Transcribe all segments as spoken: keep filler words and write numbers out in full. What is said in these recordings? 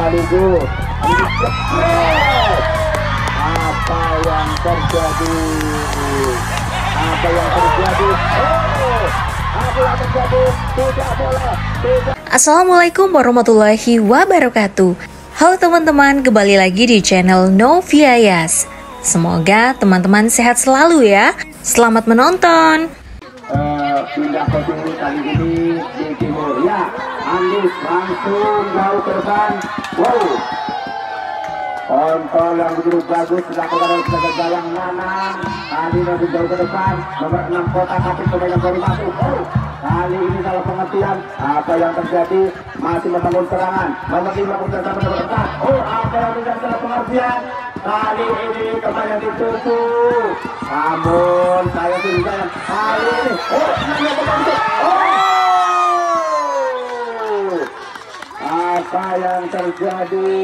sekaligus. Apa yang terjadi? Apa yang terjadi? Oh, apa yang terjadi? Tidak boleh. Tidak. Assalamualaikum warahmatullahi wabarakatuh. Halo teman-teman, kembali lagi di channel Noviayas. Semoga teman-teman sehat selalu ya. Selamat menonton. Uh, pindah posisi kali ini di timur. Ya, Andis langsung jauh ke depan. Wow. Kontrol yang begitu bagus dilakukan oleh penjaga gawang Nanang. Tadi lebih jauh ke depan. Nomor enam kota tapi pemain yang baru masuk. Oh, kali ini salah pengertian. Apa yang terjadi? Masih membangun serangan. Nomor lima bersama nomor empat. Oh, apa yang terjadi salah pengertian? Kali ini kembali ditutup. Namun saya tidak kali ini. Oh, oh, apa yang terjadi?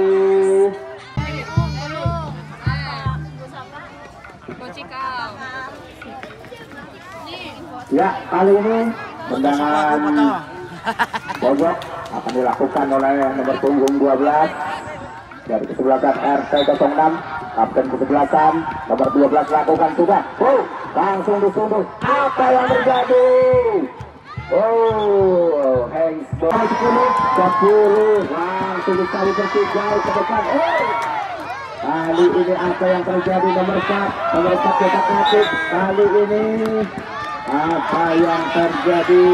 Ya, kali ini tendangan pojok akan dilakukan oleh nomor punggung dua belas dari kesebelasan R T nol enam, kapten kesebelasan nomor dua belas lakukan juga. Oh, langsung disundul. Apa yang terjadi? Oh, Hanks sepuluh sepuluh langsung dicari bertiga ke depan. Oh, kali ini apa yang terjadi? Nomor empat nomor empat cetak Latif. Kali ini apa yang terjadi?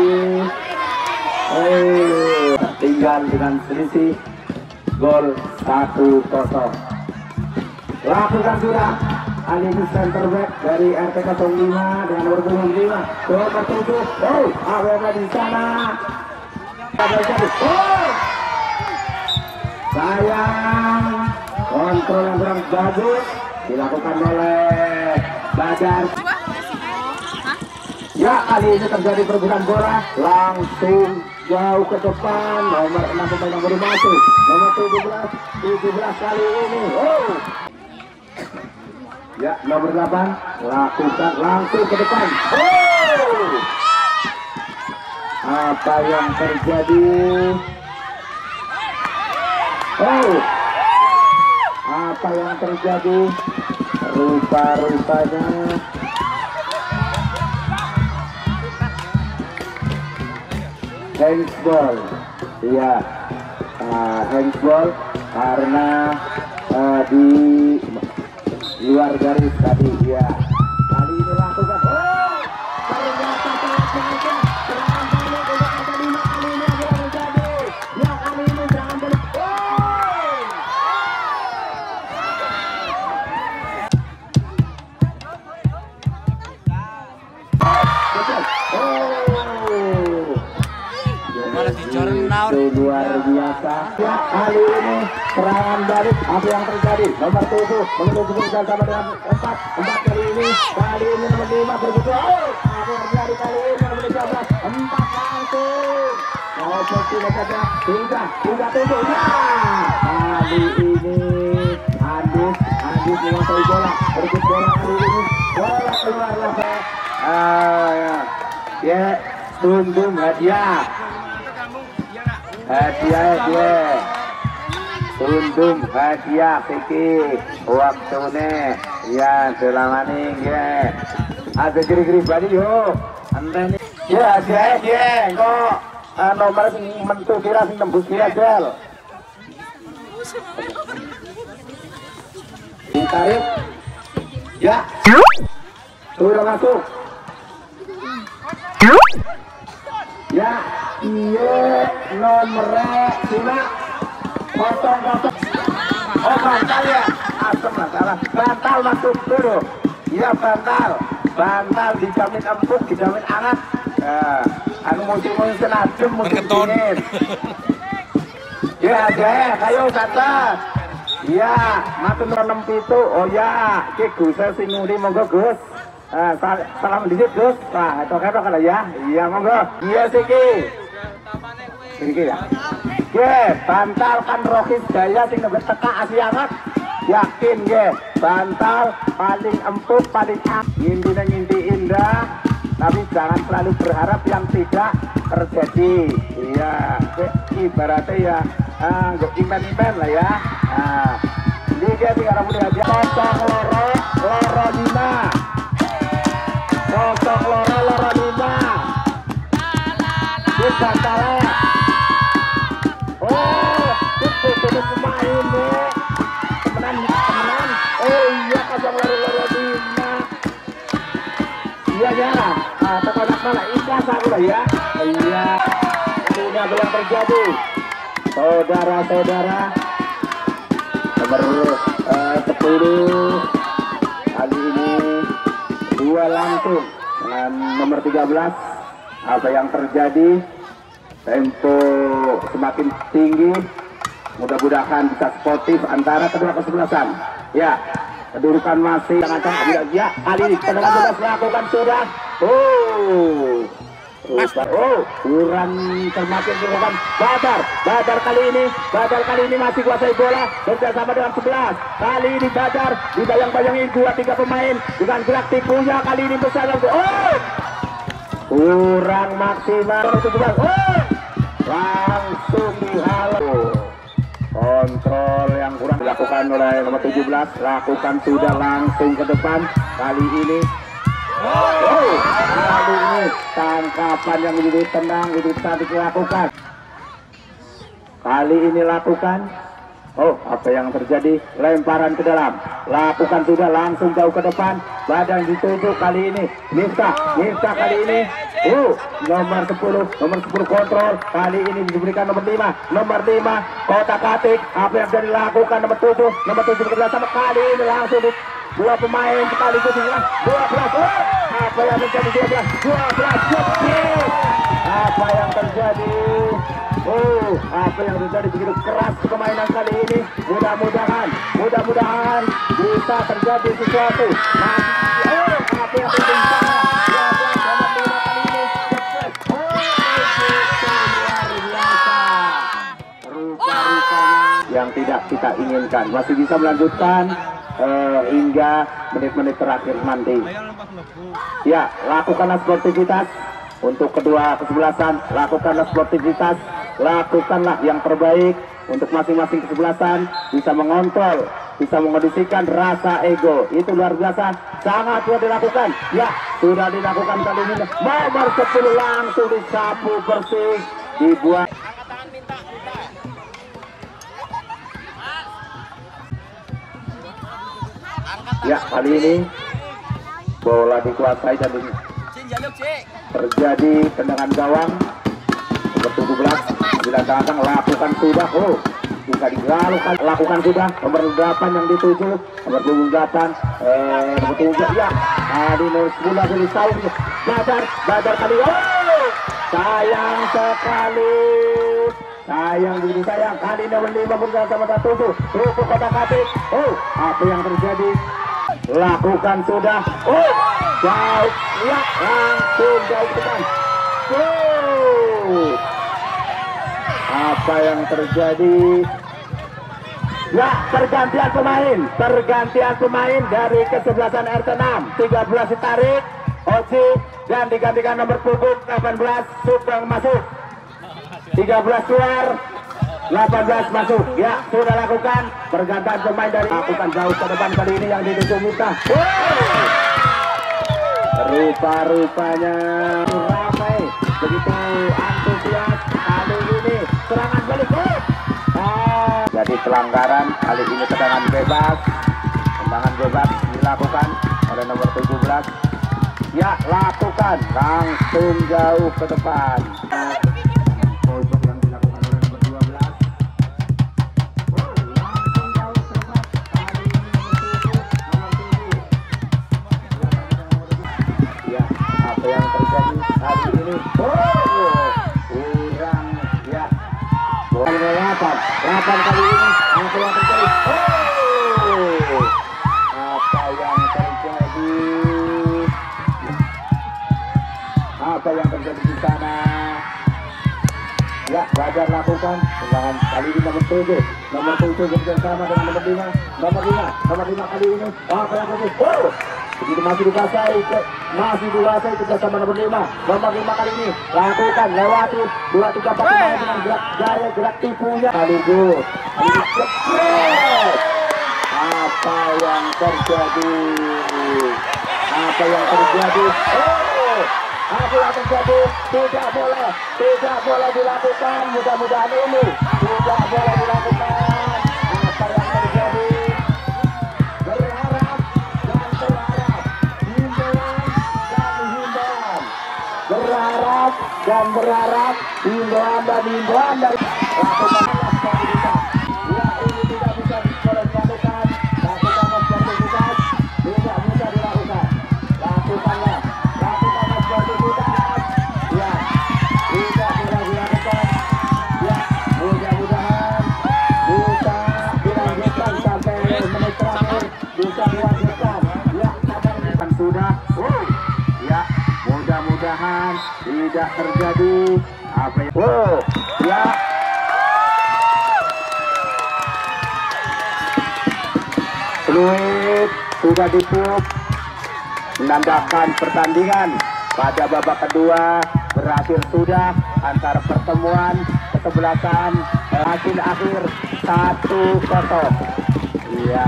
Oh, tinggal dengan selisih gol satu kosong. Lakukan sudah. Kali ini center back dari R T nol lima dengan nomor punggung lima. Nomor tujuh. Oh, apa di sana? Oh, sayang. Kontrol yang kurang bagus dilakukan oleh Badar. Ya, kali ini terjadi perebutan bola, langsung jauh ke depan. Nomor enam pemain yang baru masuk, nomor tujuh belas, tujuh belas kali ini. Oh. Ya, nomor delapan lakukan langsung ke depan. Oh. Apa yang terjadi? Oh. Apa yang terjadi? Rupa-rupanya handsball, iya, uh, handsball karena uh, di luar garis tadi, ya. Kali ini lakukan. Oh, ternyata ternyata serangan balik untuk angka lima kali ini adalah terjadi. Ya, kali ini serangan balik. Itu luar biasa. Ya, kali ini serangan balik. Apa yang terjadi? Nomor tujuh menuju kemudian sama dengan empat. Empat kali ini. Kali ini nomor lima berbuka. Oh, apa yang terjadi kali ini? Nomor tiga belas. Empat langsung. Oh, posisi saja. Tiga, tiga tujuh. Ya, kali ini Andis, Andis menguasai bola. Berbut bola kali ini. Bola keluar lah. Ah, ya. Ya, tundung hadiah. Hadiah dia tundung hadiah Piki waktune ya selamane ya ada kiri-kiri bali yo antene ya hadiah dia kok uh, nomor mentu kira sing tembus kira jel ditarik ya turun masuk ya iya nomornya Cina kosong kosong. Oh, bantal ya, asem masalah bantal masuk dulu. Iya, bantal bantal dijamin empuk, dijamin hangat. Nah, anu musim-musim senajem musim dingin. Ya deh, ayo kata iya matur enam pitu. Oh ya, ki Gus sing nguri monggo Gus. Ah, salam dikit Gus. Wah, tok-tok kalau ya. Iya monggo. Iya siki. Siki ya. Ye, bantal kan Rohis Jaya sing nebet teka asiangat. Yakin ye, bantal paling empuk, paling am. Ngintine nginti indah, tapi jangan selalu berharap yang tidak terjadi. Iya, ibaratnya ya ah, impen-impen lah ya. Nah, Liga tiga ratus dia kosong loro, loro lima. Kosong loro, loro lima. Bisa salah. Oh, itu itu pemain nih. Temenan, temenan. Oh iya, kosong loro, loro lima. Iya ya. Ah, tekonak malah ikhlas aku lah ya. Iya. Ini apa yang terjadi? Saudara-saudara, nomor uh, sepuluh kali ini dua langsung dengan nomor tiga belas. Apa yang terjadi? Tempo semakin tinggi, mudah-mudahan bisa sportif antara kedua kesebelasan. Ya, kedudukan masih sangat-sangat ya. Kali ini tendangan bebas dilakukan sudah. Oh, oh, kurang termakin dilakukan. Badar, Badar kali ini, Badar kali ini masih kuasai bola bersama dengan sebelas. Kali ini Badar dibayang-bayangi dua tiga pemain dengan gerak tikunya kali ini besar. Oh, kurang maksimal. Oh, langsung dihalau. Kontrol yang kurang dilakukan oleh nomor tujuh belas. Lakukan sudah langsung ke depan. Kali ini oh, kali ini tangkapan yang menjadi tenang itu tadi dilakukan. Kali ini lakukan. Oh, apa yang terjadi? Lemparan ke dalam. Lakukan sudah langsung jauh ke depan. Badan dituju kali ini. Miftah, Miftah kali ini. Oh, nomor sepuluh, nomor sepuluh kontrol. Kali ini diberikan nomor lima. Nomor lima, kotak-katik. Apa yang sudah dilakukan nomor tujuh. Nomor tujuh bekerja sama kali ini langsung di dua pemain sekaligus dua belas. Oh, apa yang terjadi dua belas? dua belas. Apa yang terjadi? Oh, apa yang terjadi begitu keras permainan kali ini. Mudah-mudahan, mudah-mudahan bisa terjadi sesuatu. Nah, oh, apa yang terjadi? Yang tidak kita inginkan masih bisa melanjutkan uh, hingga menit-menit terakhir nanti. Ya, lakukanlah sportivitas untuk kedua kesebelasan. Lakukanlah sportivitas, lakukanlah yang terbaik untuk masing-masing kesebelasan. Bisa mengontrol, bisa mengondisikan rasa ego. Itu luar biasa, sangat sudah dilakukan. Ya, sudah dilakukan kali ini. Nomor sepuluh langsung disapu bersih, dibuat. Ya, kali ini bola dikuasai dan terjadi tendangan gawang nomor tujuh belas. Bila datang lakukan sudah. Oh, bisa dilakukan, lakukan sudah. Nomor delapan yang dituju, nomor tujuh delapan, eh, nomor tujuh ya. Tadi nomor sepuluh dari tahun. Badar, Badar kali. Oh, sayang sekali. Sayang begitu sayang. Kali nomor lima bersama sama tujuh. Terus kotak-katik. Oh, apa yang terjadi? Lakukan sudah. Oh, jauh ya, langsung jauh ke depan. Oh, apa yang terjadi? Ya, pergantian pemain, pergantian pemain dari kesebelasan R T enam. tiga belas ditarik Oci dan digantikan nomor punggung delapan belas Sugeng masuk. tiga belas keluar, delapan belas masuk. Ya, sudah lakukan pergantian pemain dari lakukan jauh ke depan kali ini yang dituju Miftah. Rupa-rupanya ramai, begitu antusias kali ini serangan balik. Oh, jadi pelanggaran kali ini tendangan bebas. Tendangan bebas dilakukan oleh nomor tujuh belas. Ya, lakukan langsung jauh ke depan. delapan kali ini apa yang terjadi? Oh, apa yang terjadi? Apa yang terjadi di sana? Ya, Badar lakukan tendangan kali ini nomor tujuh, nomor tujuh bersama dengan nomor lima, nomor lima, nomor lima kali ini. Apa yang terjadi? Oh, Begitu masih dikuasai, masih dikuasai kerjasama nomor lima. Nomor lima kali ini lakukan lewati dua tiga pertemuan dengan gerak gaya gerak tipunya. Sekaligus apa yang terjadi? Apa yang terjadi? Oh, apa yang terjadi? Tidak boleh, tidak boleh dilakukan. Mudah-mudahan ini tidak boleh dilakukan. Apa yang terjadi? Berharap dan berharap, himbauan dan himbauan, berharap dan berharap, himbauan dan himbauan dari lakukan sportivitas. Ya, ini tidak bisa dilakukan. Lakukan sportivitas, tidak bisa dilakukan. Lakukanlah, lakukanlah sportivitas. Ya, tidak boleh dilakukan. Ya, mudah-mudahan bisa dilanjutkan sampai menit terakhir, bisa dilanjutkan. Ya, sabar sudah. Oh, ya, mudah-mudahan tidak terjadi apa yang. Oh, ya. Fluid sudah ditutup, menandakan pertandingan pada babak kedua berakhir sudah antara pertemuan kesebelasan. Hasil akhir satu kosong. Iya.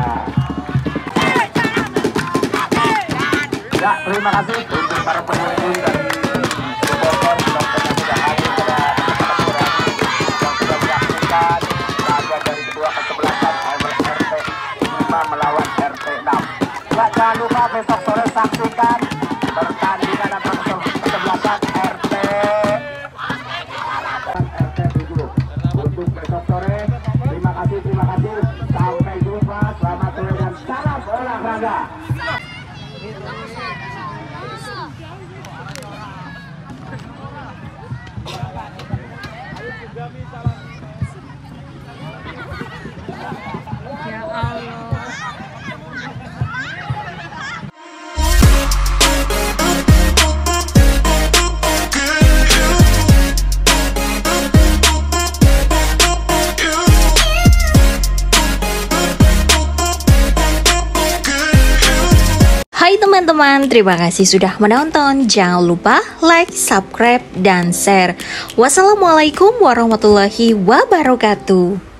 Ya, terima kasih untuk para penonton dan supporter yang sudah hadir pada pertempuran yang sudah menyaksikan laga dari kedua kesebelasan R T lima melawan R T enam. Ya, jangan lupa besok sore saksikan pertandingan antara kesebelasan R T R T tujuh untuk besok sore. Terima kasih, terima kasih. Sampai jumpa. Selamat sore dan salam olahraga. Ya Allah. Hai teman-teman, terima kasih sudah menonton. Jangan lupa like, subscribe, dan share. Wassalamualaikum warahmatullahi wabarakatuh.